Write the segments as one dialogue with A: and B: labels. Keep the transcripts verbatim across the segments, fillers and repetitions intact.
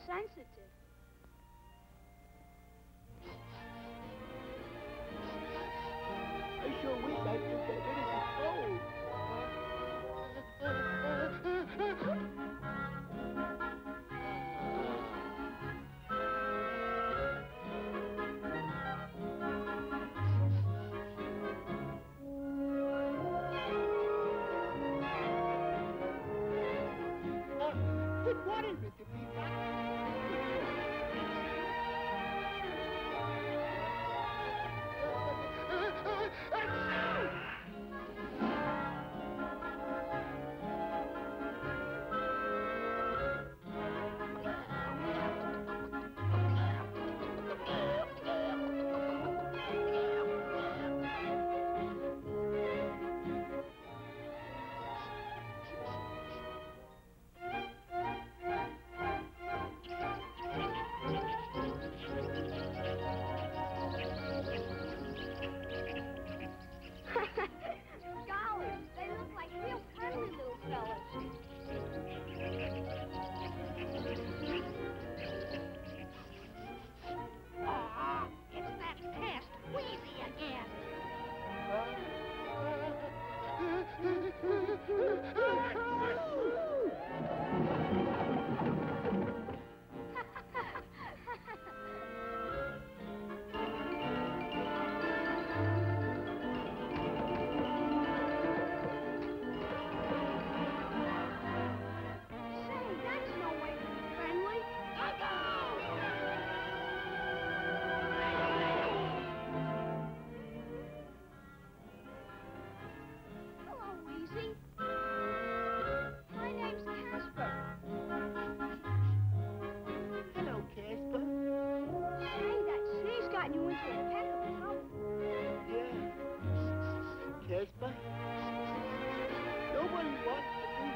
A: sensitive.
B: I sure wish I could get rid of this cold. Good morning, Mister Peacock.
A: Golly, they look like real friendly little fellas.
C: Aw, it's that pest, Wheezy again.
A: Say, that's no way to be friendly. Hello, Wheezy. My name's Casper.
B: Hello, Casper.
A: Say, that sneeze got you into a peck of trouble.
B: Yeah. Casper. Nobody wants to be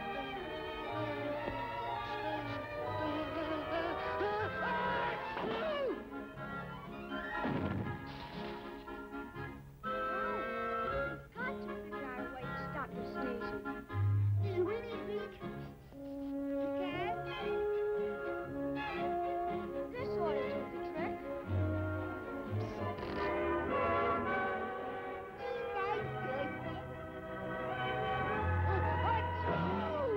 A: We've got to figure out a way to stop the sneezing.
B: Do you really think you can?
A: This ought to do the trick.
B: Nice, Casper. Achoo!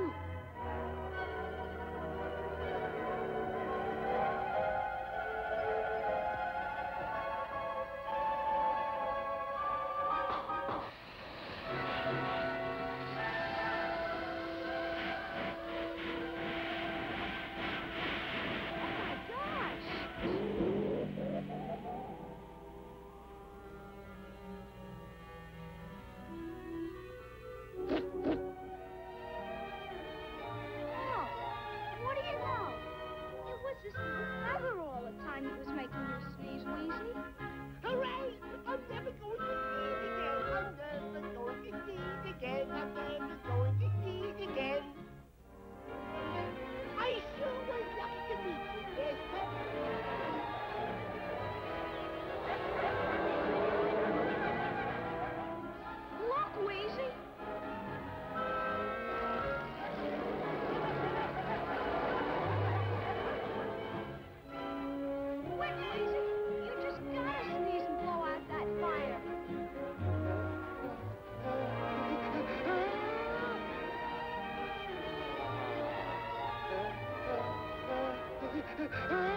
A: Oh, my gosh. Oh, what do you know? It was this little feather all the time that was making you sneeze, Wheezy.
B: Hooray! I'm never going to sneeze again. I'm never going to sneeze again. I'm never going to sneeze again. I sure was lucky to meet you, Casper.
A: Look, Wheezy. Quick, Wheezy. You just gotta sneeze and blow out that fire.
B: Ah!